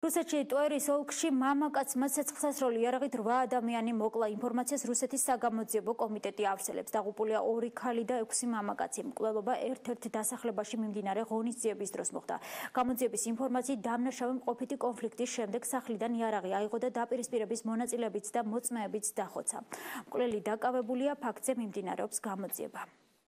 რუსეთში ტვერის ოლქში მამაკაცმა ცეცხლსასროლი იარაღით 8 ადამიანი მოკლა. ინფორმაციას რუსეთის საგამოძიებო კომიტეტი ავრცელებს. დაღუპულია 2 ქალი და 6 მამაკაცი. მკვლელობა ერთ-ერთ დასახლებაში მიმდინარე ღონისძიების დროს მოხდა. გამოძიების ინფორმაციით დამნაშავემ ყოფითი კონფლიქტის შემდეგ სახლიდან იარაღი აიღო და დაპირისპირების მონაწილეებიც და მოწმეებიც დახოცა. მკვლელი დაკავებულია, ფაქტზე მიმდინარეობს გამოძიება.